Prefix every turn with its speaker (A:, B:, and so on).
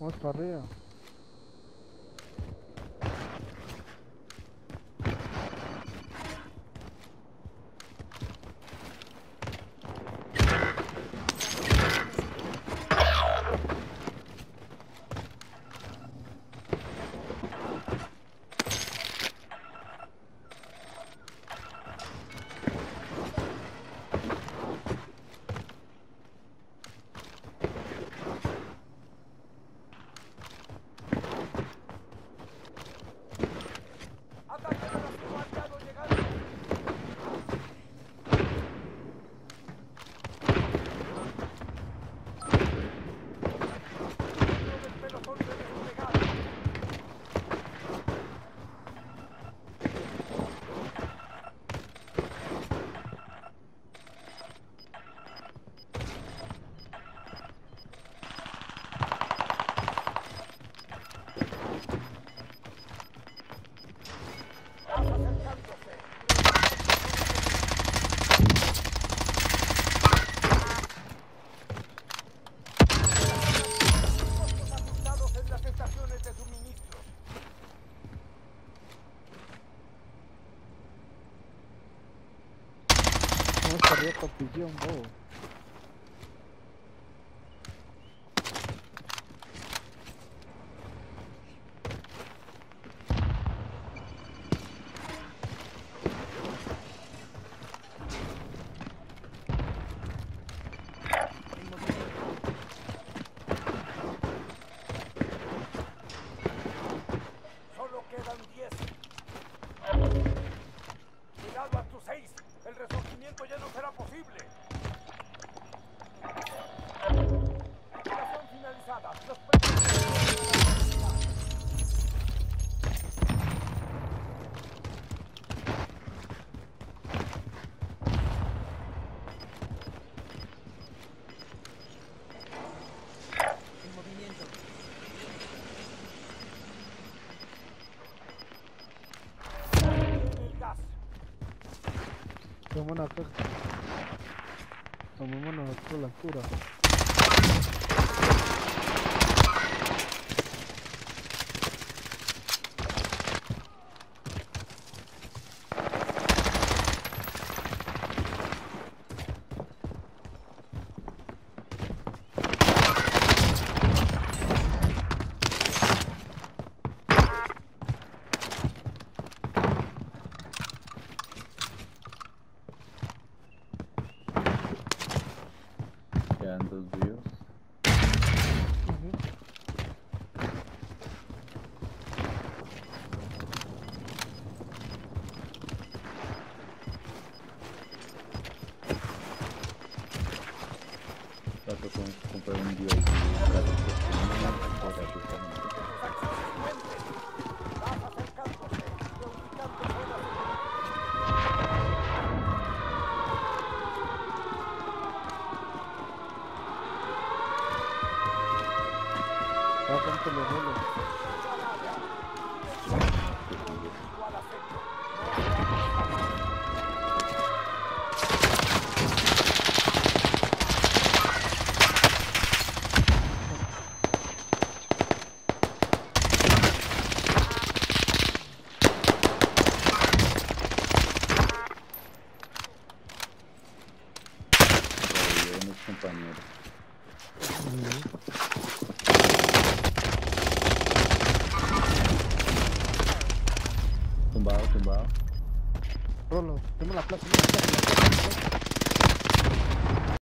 A: Vamos para arriba. Vamos para arriba, cotillón, bobo.
B: Solo quedan 10. Cuidado a tus 6. El resurgimiento ya no será posible. Operación finalizada.
C: En movimiento.
B: Viene el gas.
A: Tomémonos acá. Tomémonos acá la altura.
D: Quedan 2 vivos. Trato con comprar un dios y trato de
B: Vas acercándose. Reubicando zonas.
A: Ponte los rolos.
B: Igual afecto.
D: mis compañeros. Tumbado.
A: Rolo, tenemos la plaza, tenemos la plaza.